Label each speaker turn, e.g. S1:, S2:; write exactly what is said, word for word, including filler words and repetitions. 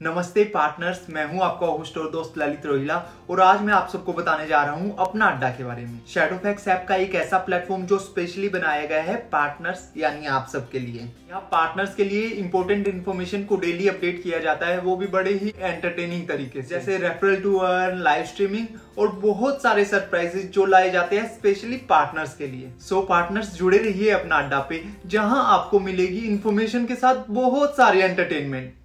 S1: नमस्ते पार्टनर्स, मैं हूं आपका होस्ट और दोस्त ललित रोहिला और आज मैं आप सबको बताने जा रहा हूं अपना अड्डा के बारे में। शैडोफैक्स ऐप का एक ऐसा प्लेटफॉर्म जो स्पेशली बनाया गया है पार्टनर्स यानी आप सब के लिए। यहाँ पार्टनर्स के लिए इंपॉर्टेंट इन्फॉर्मेशन को डेली अपडेट किया जाता है, वो भी बड़े ही एंटरटेनिंग तरीके से, जैसे referral to earn, live streaming और बहुत सारे सरप्राइजेस जो लाए जाते हैं स्पेशली पार्टनर्स के लिए। सो पार्टनर्स जुड़े रहिए अपना अड्डा पे, जहां आपको मिलेगी इन्फॉर्मेशन के साथ बहुत सारे एंटरटेनमेंट।